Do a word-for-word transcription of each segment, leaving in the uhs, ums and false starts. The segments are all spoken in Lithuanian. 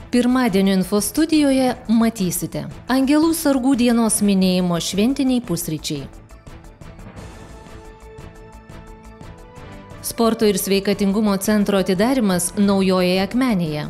Pirmadienio info studijoje matysite Angelų sargų dienos minėjimo šventiniai pusryčiai. Sporto ir sveikatingumo centro atidarymas Naujojoje Akmenėje.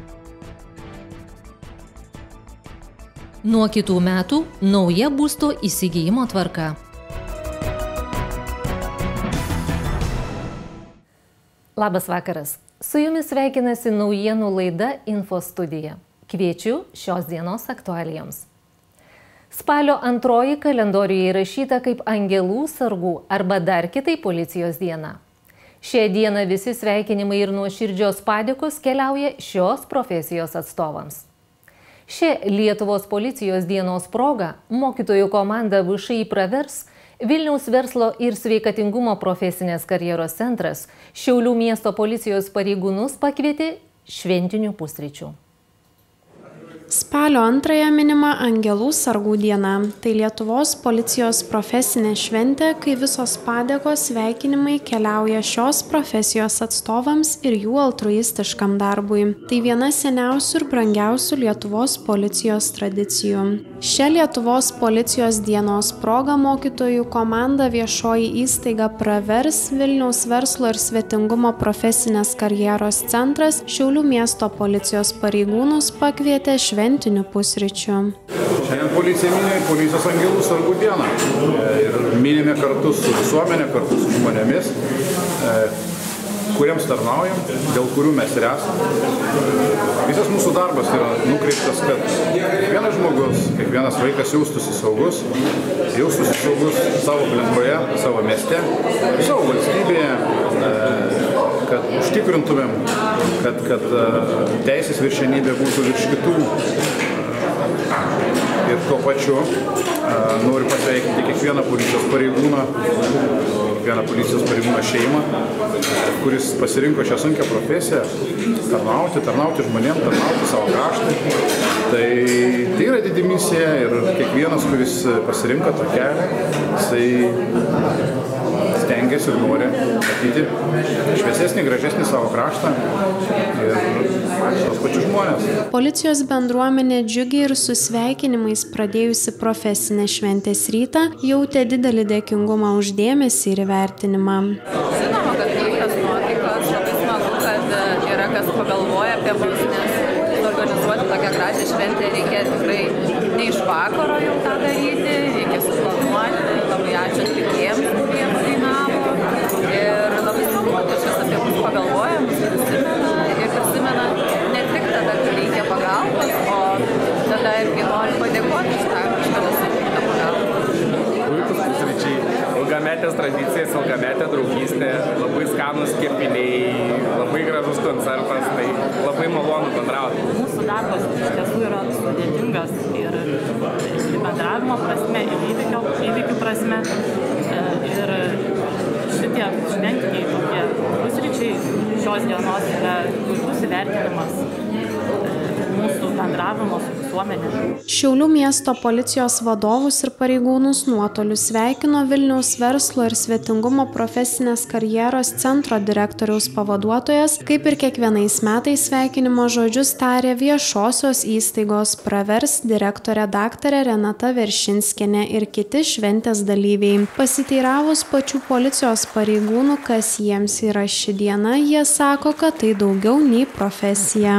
Nuo kitų metų nauja būsto įsigijimo tvarka. Labas vakaras. Su jumis sveikinasi naujienų laida Info studija. Kviečiu šios dienos aktualijoms. Spalio antroji kalendoriuje įrašyta kaip Angelų sargų arba dar kitai policijos diena. Šią dieną visi sveikinimai ir nuoširdžios padėkos keliauja šios profesijos atstovams. Šią Lietuvos policijos dienos proga mokytojų komanda V Š I pravers Vilniaus verslo ir sveikatingumo profesinės karjeros centras Šiaulių miesto policijos pareigūnus pakvietė šventinių pusryčių. Spalio antrąją minima Angelų sargų diena. Tai Lietuvos policijos profesinė šventė, kai visos padėkos sveikinimai keliauja šios profesijos atstovams ir jų altruistiškam darbui. Tai viena seniausių ir brangiausių Lietuvos policijos tradicijų. Šią Lietuvos policijos dienos progą mokytojų komanda viešoji įstaiga pravers Vilniaus verslo ir svetingumo profesinės karjeros centras Šiaulių miesto policijos pareigūnus pakvietė šventinių pusryčių. Šiandien policija minė policijos Angelų sargų dieną ir minime kartu su visuomenė, kartu su žmonėmis, kuriems tarnaujam, dėl kurių mes ir esame. Visas mūsų darbas yra nukreiptas, kad kiekvienas žmogus, kiekvienas vaikas jaustųsi saugus, jaustųsi saugus savo aplinkoje, savo mieste, savo valstybėje, kad užtikrintumėm, kad, kad teisės viršenybė būtų virš kitų. Ir tuo pačiu noriu pasveikinti kiekvieną policijos pareigūną, kiekvieną policijos pareigūną šeimą, kuris pasirinko šią sunkią profesiją, tarnauti, tarnauti žmonėm, tarnauti savo kraštui. Tai, tai yra didi misija ir kiekvienas, kuris pasirinko tą kelią, jisai stengiasi ir nori matyti šviesesnį, gražesnį savo kraštą ir tos pačius žmonės. Policijos bendruomenė džiugiai ir su sveikinimais pradėjusi profesinę šventės rytą jautė didelį dėkingumą už dėmesį ir įvertinimą. Žinoma, kad puikios nuotaikos, labai smagu, kad yra kas pagalvoja apie mus, nes organizuoti tokią gražią šventę reikia tikrai ne iš vakaro jau tą daryti, reikia suplanuoti. Labai ačiū atlikėjams, kurie dainavo. Ir labai smagu, kad kažkas apie mus pagalvoja, mus prisimena ir prisimena ne tik tada, kai reikia pagalbos, o tada irgi nori padėkoti už tą kažkada suteiktą pagalbą. Puikus pusryčiai, ilgametės tradicijas, ilgametė draugystė, labai skanūs kepiniai, labai gražus koncertas, tai labai malonu bendrauti. Mūsų darbas iš tiesų yra sudėtingas ir bendravimo prasme, ir įvykio, įvykių prasme. Ir šitie šventiniai tokie pusryčiai šios dienos yra puikus įvertinimas mūsų bendravimo su visuomenė. Šiaulių miesto policijos vadovus ir pareigūnus nuotoliu sveikino Vilniaus verslo ir svetingumo profesinės karjeros centro direktoriaus pavaduotojas, kaip ir kiekvienais metais sveikinimo žodžius tarė viešosios įstaigos pravers direktorė daktarė Renata Veršinskienė ir kiti šventės dalyviai. Pasiteiravus pačių policijos pareigūnų, kas jiems yra ši diena, jie sako, kad tai daugiau nei profesija.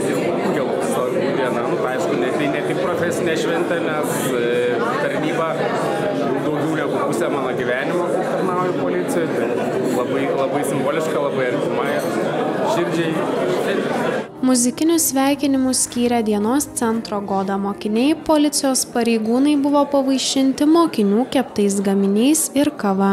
Aišku, ne, tai ne tik profesinė šventė, nes tarnyba daugiau negu pusę mano gyvenimo tarnauju policijoje. Labai, labai simboliška, labai artima ir širdžiai. Muzikinius sveikinimus skyrė dienos centro goda mokiniai, policijos pareigūnai buvo pavaišinti mokinių keptais gaminiais ir kava.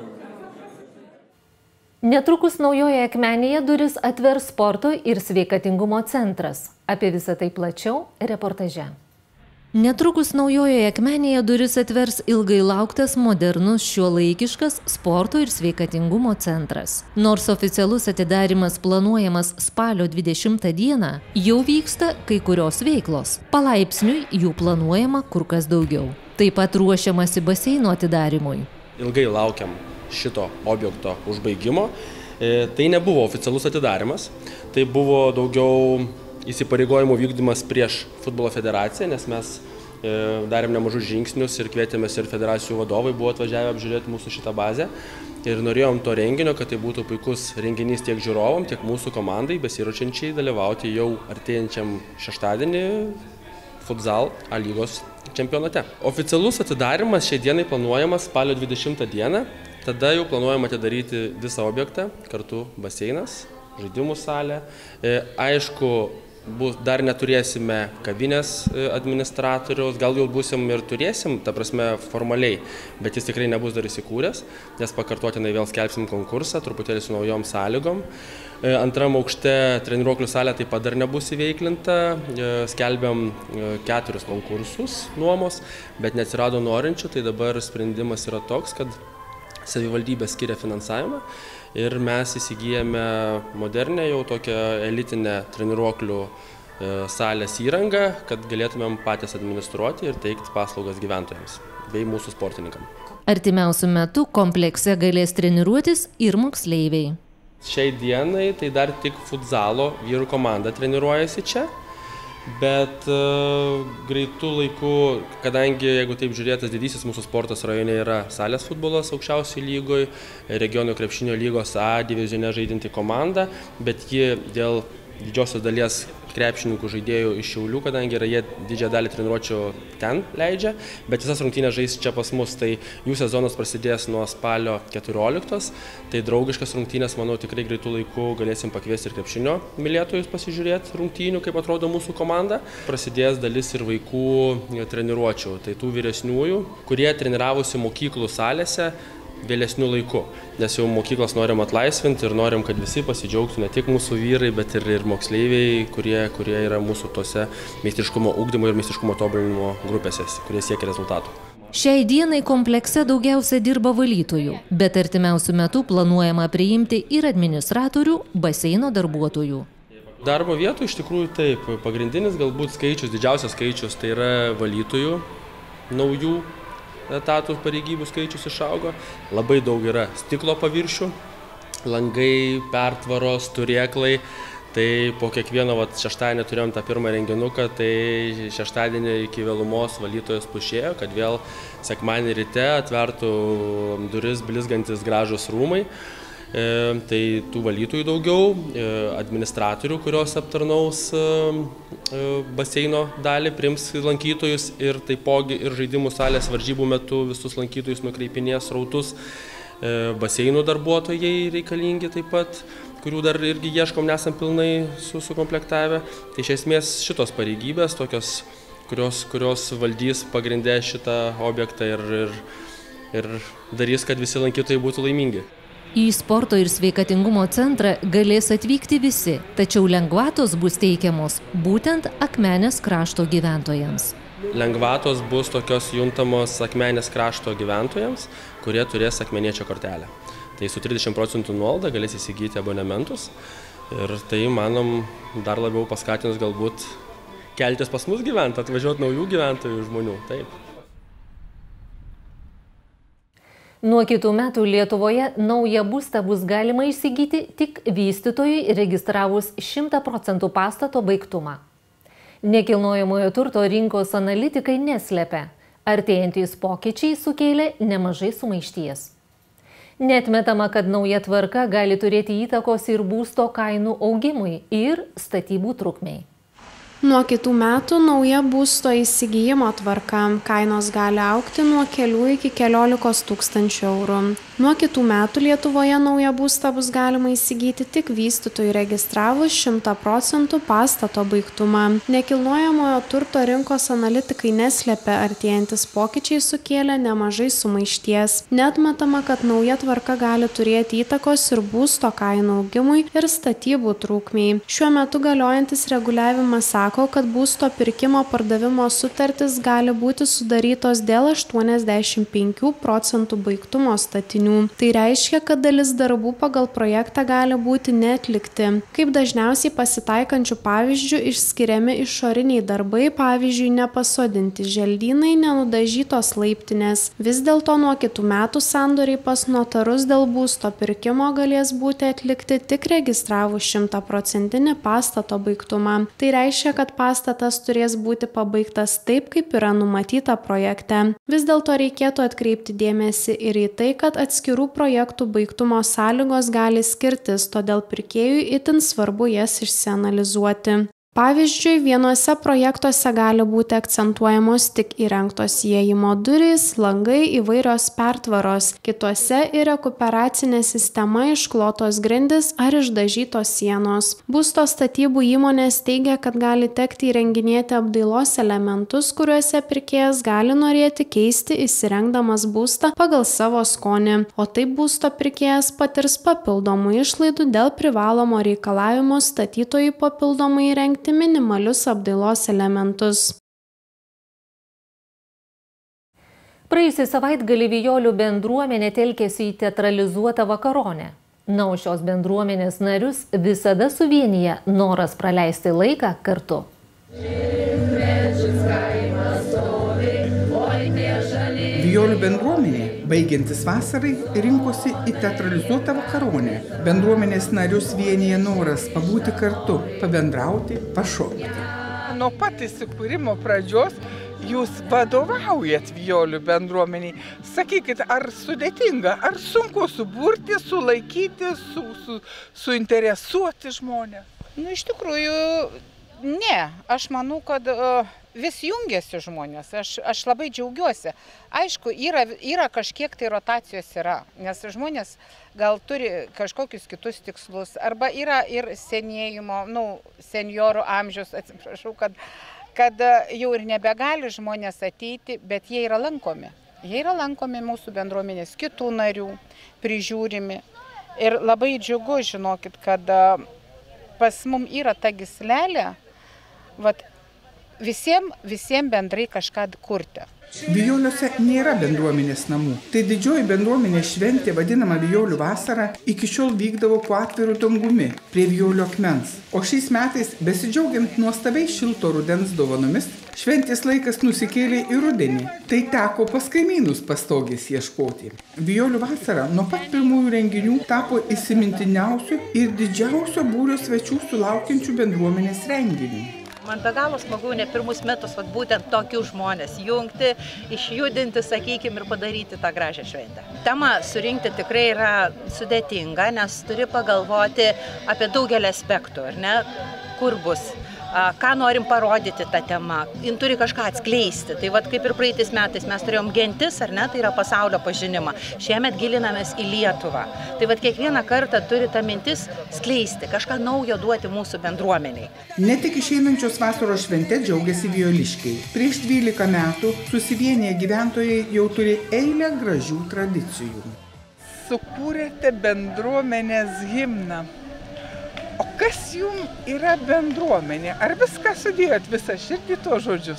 Netrukus Naujojoje Akmenėje duris atvers sporto ir sveikatingumo centras. Apie visą tai plačiau reportaže. Netrukus Naujojoje Akmenėje duris atvers ilgai lauktas modernus šiuolaikiškas sporto ir sveikatingumo centras. Nors oficialus atidarymas planuojamas spalio dvidešimtą dieną, jau vyksta kai kurios veiklos. Palaipsniui jų planuojama kur kas daugiau. Taip pat ruošiamasi baseino atidarimui. Ilgai laukiam šito objekto užbaigimo. Tai nebuvo oficialus atidarimas, tai buvo daugiau įsipareigojimų vykdymas prieš futbolo federaciją, nes mes darėm nemažus žingsnius ir kvietėmės ir federacijų vadovai buvo atvažiavę apžiūrėti mūsų šitą bazę. Ir norėjom to renginio, kad tai būtų puikus renginys tiek žiūrovom, tiek mūsų komandai besiruošiančiai dalyvauti jau artėjančiam šeštadienį futsal A lygos čempionate. Oficialus atidarimas šiai dienai planuojamas spalio dvidešimtą dieną. Tada jau planuojam atidaryti visą objektą, kartu baseinas, žaidimų salė. Aišku, Bus, dar neturėsime kavinės administratoriaus, gal jau būsim ir turėsim, ta prasme, formaliai, bet jis tikrai nebus dar įsikūręs, nes pakartotinai vėl skelbsim konkursą, truputėlį su naujom sąlygom. Antram aukšte treniruoklių salė taip pat dar nebus įveiklinta, skelbiam keturis konkursus nuomos, bet neatsirado norinčių, tai dabar sprendimas yra toks, kad savivaldybė skiria finansavimą ir mes įsigijame modernę jau tokią elitinę treniruoklių salės įrangą, kad galėtumėm patys administruoti ir teikti paslaugas gyventojams bei mūsų sportininkam. Artimiausiu metu komplekse galės treniruotis ir moksleiviai. Šiai dienai tai dar tik futsalo vyrų komanda treniruojasi čia. Bet uh, greitų laikų, kadangi, jeigu taip žiūrėtas, didysis mūsų sportas rajone yra salės futbolas aukščiausiai lygoje, regionų krepšinio lygos A divizione žaidinti komanda, bet ji dėl didžiosios dalies krepšininkų žaidėjų iš Šiaulių, kadangi yra jie didžiąją dalį treniruočių ten leidžia, bet visas rungtynės žais čia pas mus, tai jų sezonas prasidės nuo spalio keturioliktos, tai draugiškas rungtynės, manau, tikrai greitų laikų galėsim pakviesti ir krepšinio mylėtojus pasižiūrėti rungtynių, kaip atrodo mūsų komanda. Prasidės dalis ir vaikų treniruočių, tai tų vyresniųjų, kurie treniravosi mokyklų salėse vėlesnių laikų, nes jau mokyklas norim atlaisvinti ir norim, kad visi pasidžiaugtų, ne tik mūsų vyrai, bet ir, ir moksleiviai, kurie, kurie yra mūsų tose meistriškumo ugdymo ir meistriškumo tobulinimo grupėse, kurie siekia rezultatų. Šiai dienai komplekse daugiausia dirba valytojų, bet artimiausiu metu planuojama priimti ir administratorių, baseino darbuotojų. Darbo vietų iš tikrųjų taip, pagrindinis galbūt skaičius, didžiausias skaičius tai yra valytojų naujų etatų pareigybių skaičius išaugo. Labai daug yra stiklo paviršių, langai, pertvaros, turėklai. Tai po kiekvieno vat, šeštadienį turėjom tą pirmą renginuką, tai šeštadienį iki vėlumos valytojas plušėjo, kad vėl sekmadienį ryte atvertų duris blizgantis gražus rūmai. E, tai tų valytojų daugiau, e, administratorių, kurios aptarnaus e, baseino dalį, priims lankytojus ir taipogi ir žaidimų salės varžybų metu visus lankytojus nukreipinės srautus. E, baseinų darbuotojai reikalingi taip pat, kurių dar irgi ieškom, nesam pilnai sukomplektavę. Tai iš esmės šitos pareigybės, tokios, kurios, kurios valdys pagrindė šitą objektą ir, ir, ir darys, kad visi lankytojai būtų laimingi. Į sporto ir sveikatingumo centrą galės atvykti visi, tačiau lengvatos bus teikiamos būtent Akmenės krašto gyventojams. Lengvatos bus tokios juntamos Akmenės krašto gyventojams, kurie turės akmeniečio kortelę. Tai su trisdešimt procentų nuolaida galės įsigyti abonementus ir tai, manom, dar labiau paskatins galbūt keltis pas mus gyventi, atvažiuoti naujų gyventojų žmonių. Taip. Nuo kitų metų Lietuvoje naują būstą bus galima įsigyti tik vystytojui registravus šimtą procentų pastato baigtumą. Nekilnojamojo turto rinkos analitikai neslepia, artėjantys pokyčiai sukėlė nemažai sumaišties. Neatmetama, kad nauja tvarka gali turėti įtakos ir būsto kainų augimui ir statybų trukmei. Nuo kitų metų nauja būsto įsigijimo tvarka. Kainos gali augti nuo kelių iki keliolikos tūkstančių eurų. Nuo kitų metų Lietuvoje naują būstą bus galima įsigyti tik vystytojui registravus šimtą procentų pastato baigtumą. Nekilnojamojo turto rinkos analitikai neslepia, artėjantis pokyčiai sukėlė nemažai sumaišties. Neatmetama, kad nauja tvarka gali turėti įtakos ir būsto kainų augimui ir statybų trukmei. Šiuo metu galiojantis reguliavimas sako, sako, kad būsto pirkimo pardavimo sutartys gali būti sudarytos dėl aštuoniasdešimt penkių procentų baigtumo statinių. Tai reiškia, kad dalis darbų pagal projektą gali būti neatlikti. Kaip dažniausiai pasitaikančių pavyzdžių išskiriami išoriniai darbai, pavyzdžiui, nepasodinti želdynai, nenudažytos laiptinės. Vis dėlto nuo kitų metų sandoriai pas notarus dėl būsto pirkimo galės būti atlikti tik registravus šimtaprocentinį pastato baigtumą. Tai reiškia, kad pastatas turės būti pabaigtas taip, kaip yra numatyta projekte. Vis dėlto reikėtų atkreipti dėmesį ir į tai, kad atskirų projektų baigtumo sąlygos gali skirtis, todėl pirkėjui itin svarbu jas išsianalizuoti. Pavyzdžiui, vienuose projektuose gali būti akcentuojamos tik įrengtos įėjimo durys, langai, įvairios pertvaros, kituose ir rekuperacinė sistema, išklotos grindys ar išdažytos sienos. Būsto statybų įmonės teigia, kad gali tekti įrenginėti apdailos elementus, kuriuose pirkėjas gali norėti keisti įsirengdamas būstą pagal savo skonį, o taip būsto pirkėjas patirs papildomų išlaidų dėl privalomo reikalavimo statytojui papildomai įrengti minimalius apdailos elementus. Praėjusį savaitgalį Vijolių bendruomenė telkėsi į teatralizuotą vakaronę. Na, o šios bendruomenės narius visada suvienyje noras praleisti laiką kartu. Vijolių bendruomenė, baigiantis vasarai, rinkosi į teatralizuotą vakaronę. Bendruomenės narius vienyje noras pabūti kartu, pabendrauti, pašokti. Nuo pat įsikūrimo pradžios jūs vadovaujat Vijolių bendruomeniai. Sakykit, ar sudėtinga, ar sunku suburti, sulaikyti, su, su, suinteresuoti žmonės? Nu, iš tikrųjų, ne. Aš manau, kad uh, vis jungiasi žmonės. Aš, aš labai džiaugiuosi. Aišku, yra, yra kažkiek tai rotacijos yra, nes žmonės gal turi kažkokius kitus tikslus, arba yra ir senėjimo, nu, seniorų amžius, atsiprašau, kad, kad jau ir nebegali žmonės ateiti, bet jie yra lankomi. Jie yra lankomi mūsų bendruomenės kitų narių, prižiūrimi. Ir labai džiugu, žinokit, kad pas mum yra ta gyslelė, vat, visiems visiem bendrai kažką kurti. Vijoliuose nėra bendruomenės namų. Tai didžioji bendruomenės šventė, vadinama Vijolių vasara, iki šiol vykdavo po atviru dangumi prie Vijolių akmens. O šiais metais, besidžiaugiant nuostabiai šilto rudens dovanomis, šventės laikas nusikėlė į rudenį. Tai teko pas kaimynus pastogės ieškoti. Vijolių vasara nuo pat pirmųjų renginių tapo įsimintiniausiu ir didžiausio būrio svečių sulaukiančių bendruomenės renginių. Man be galo smagu ne pirmus metus vat, būtent tokių žmonės jungti, išjudinti, sakykime, ir padaryti tą gražią šventę. Tema surinkti tikrai yra sudėtinga, nes turi pagalvoti apie daugelį aspektų, ar ne, kur bus, ką norim parodyti tą temą, jin turi kažką atskleisti. Tai vat, kaip ir praeitais metais mes turėjom gentis, ar ne, tai yra pasaulio pažinimą. Šiemet gilinamės į Lietuvą. Tai vat kiekvieną kartą turi ta mintis skleisti, kažką naujo duoti mūsų bendruomeniai. Ne tik išeinančios vasaros švente džiaugiasi vijoliškiai. Prieš dvylika metų susivienyje gyventojai jau turi eilę gražių tradicijų. Sukūrėte bendruomenės himną. O kas jums yra bendruomenė? Ar viską sudėjot, visą širdį to žodžius?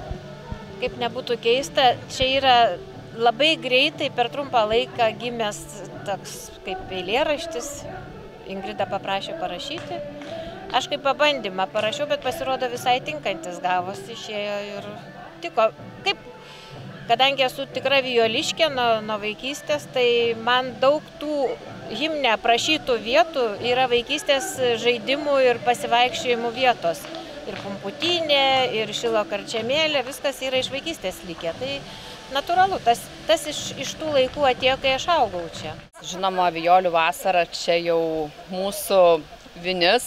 Kaip nebūtų keista, čia yra labai greitai per trumpą laiką gimęs toks kaip eilėraštis. Ingrida paprašė parašyti. Aš kaip pabandymą parašiau, bet pasirodo visai tinkantis gavosi, išėjo ir tiko. Kaip, kadangi esu tikra vijoliškė nuo, nuo vaikystės, tai man daug tų himne aprašytų vietų yra vaikystės žaidimų ir pasivaikščiojimų vietos. Ir Pumputinė, ir Šilo karčiamėlė, viskas yra iš vaikystės likę. Tai natūralu, tas, tas iš, iš tų laikų atėjo, kai aš augau čia. Žinoma, Vijolių vasara čia jau mūsų vinis,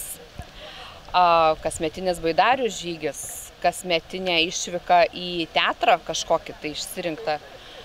kasmetinis baidarių žygis, kasmetinė išvyka į teatrą kažkokį tai išsirinktą,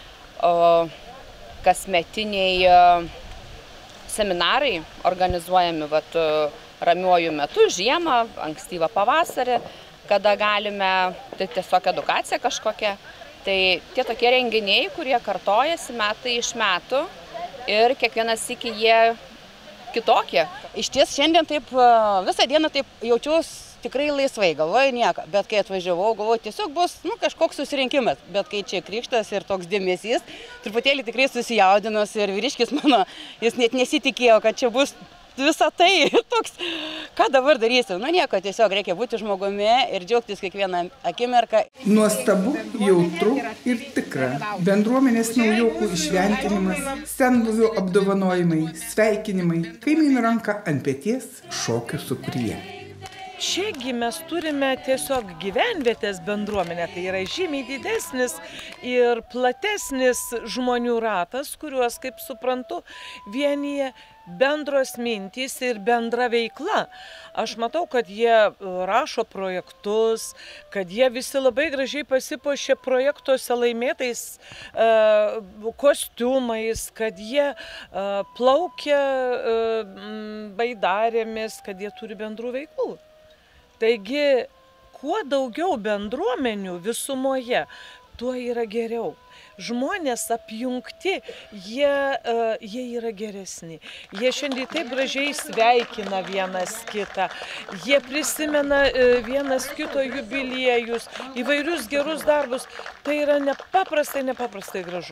kasmetiniai seminarai organizuojami vat, ramiuoju metu, žiemą, ankstyvą pavasarį, kada galime, tai tiesiog edukacija kažkokia. Tai tie tokie renginiai, kurie kartojasi metai iš metų ir kiekvienas sykį jie kitokie. Iš ties šiandien taip visą dieną taip jaučiuos tikrai laisvai, galvoju nieko, bet kai atvažiavau, galvoju, tiesiog bus nu, kažkoks susirinkimas, bet kai čia krikštas ir toks dėmesys, truputėlį tikrai susijaudinus ir vyriškis mano, jis net nesitikėjo, kad čia bus visą tai, toks, ką dabar darysiu, nu nieko, tiesiog reikia būti žmogumi ir džiaugtis kiekvieną akimirką. Nuostabu, jautru ir tikra. Bendruomenės naujokų išventinimas, senbuvių apdovanojimai, sveikinimai, kaimynų ranka ant peties, šokių sūkuryje. Čiagi mes turime tiesiog gyvenvietės bendruomenę, tai yra žymiai didesnis ir platesnis žmonių ratas, kuriuos, kaip suprantu, vienyje bendros mintys ir bendra veikla. Aš matau, kad jie rašo projektus, kad jie visi labai gražiai pasipuošė projektuose laimėtais e, kostiumais, kad jie e, plaukia e, baidarėmis, kad jie turi bendrų veiklų. Taigi, kuo daugiau bendruomenių visumoje, tuo yra geriau. Žmonės apjungti, jie, uh, jie yra geresni. Jie šiandien taip gražiai sveikina vienas kitą. Jie prisimena uh, vienas kito jubiliejus, įvairius gerus darbus. Tai yra nepaprastai, nepaprastai gražu.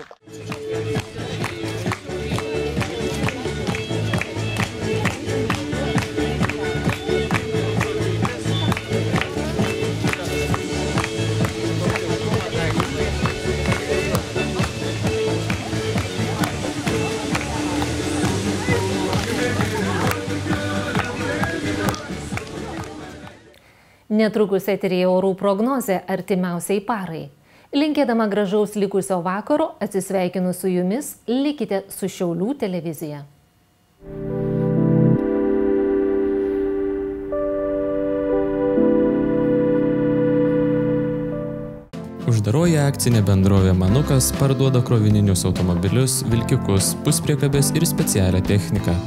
Netrukus eteryje orų prognozė artimiausiai parai. Linkėdama gražaus likusio vakaro, atsisveikinu su jumis, likite su Šiaulių televizija. Uždaroji akcinė bendrovė Manukas parduoda krovininius automobilius, vilkikus, puspriekabes ir specialią techniką.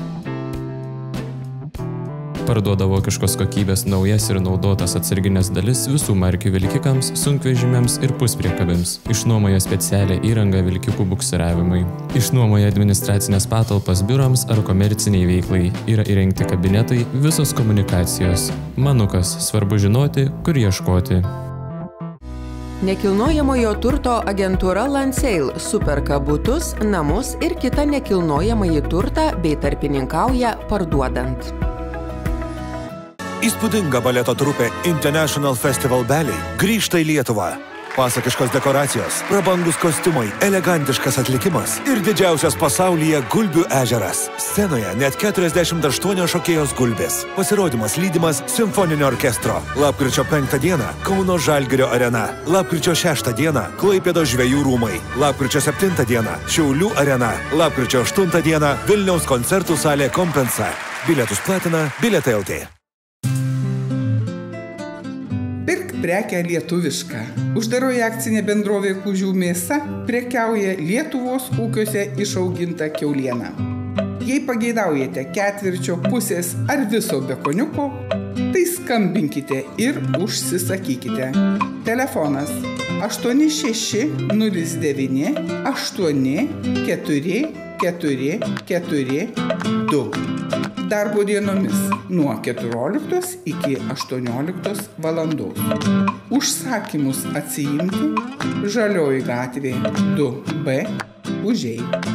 Parduoda vokiškos kokybės naujas ir naudotas atsarginės dalis visų markių vilkikams, sunkvežimiams ir puspriekabėms. Išnuomoja specialią įrangą vilkikų buksiravimui. Išnuomoja administracinės patalpas biurams ar komerciniai veiklai. Yra įrengti kabinetai, visos komunikacijos. Manukas, svarbu žinoti, kur ieškoti. Nekilnojamojo turto agentūra Landsale superka butus, namus ir kitą nekilnojamąjį turtą bei tarpininkauja parduodant. Įspūdinga baleto trupė International Festival Ballet grįžta į Lietuvą. Pasakiškos dekoracijos, prabangus kostiumai, elegantiškas atlikimas ir didžiausias pasaulyje Gulbių ežeras. Scenoje net keturiasdešimt aštuonios šokėjos gulbės. Pasirodymas lydimas simfoninio orkestro. Lapkričio penktą dieną Kauno Žalgirio arena. Lapkričio šeštą dieną Klaipėdos žvejų rūmai. Lapkričio septintą dieną Šiaulių arena. Lapkričio aštuntą dieną Vilniaus koncertų salė Kompensa. Bilietus platina Bilietai L T. Pirk prekę lietuvišką. Uždaroji akcinė bendrovė Kužių mėsa prekiauja Lietuvos ūkiuose išaugintą kiaulieną. Jei pageidaujate ketvirčio, pusės ar viso bekoniuko, tai skambinkite ir užsisakykite. Telefonas aštuoni šeši nulis devyni aštuoni keturi keturi keturi du. Darbo dienomis nuo keturioliktos iki aštuonioliktos valandos. Užsakymus atsiimti Žalioji gatvė du B Ūžiai.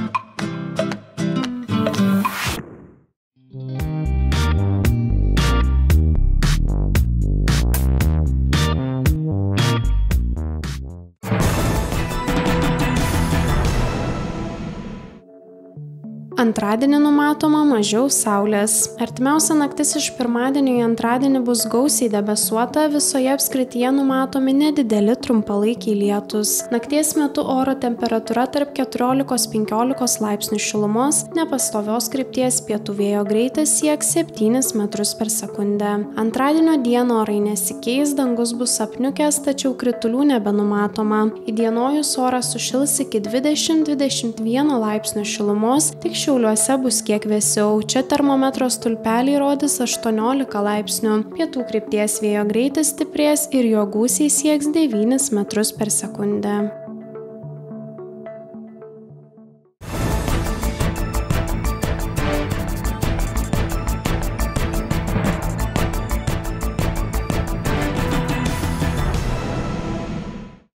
Antradienį numatoma mažiau saulės. Artimiausia naktis iš pirmadienio į antradienį bus gausiai debesuota, visoje apskrityje numatomi nedideli trumpalaikiai lietus. Nakties metu oro temperatūra tarp keturiolikos penkiolikos laipsnių šilumos, nepastovios krypties pietų vėjo greitis sieks septynis metrus per sekundę. Antradienio dieną orai nesikeis, dangus bus apniukęs, tačiau kritulių nebenumatoma. Įdienojus oras sušils iki dvidešimt dvidešimt vieno laipsnio šilumos, tik Šiauliuose bus kiek vėsiau. Čia termometro stulpeliai rodys aštuoniolika laipsnių. Pietų krypties vėjo greitis stiprės ir jo gūsiai sieks devynis metrus per sekundę.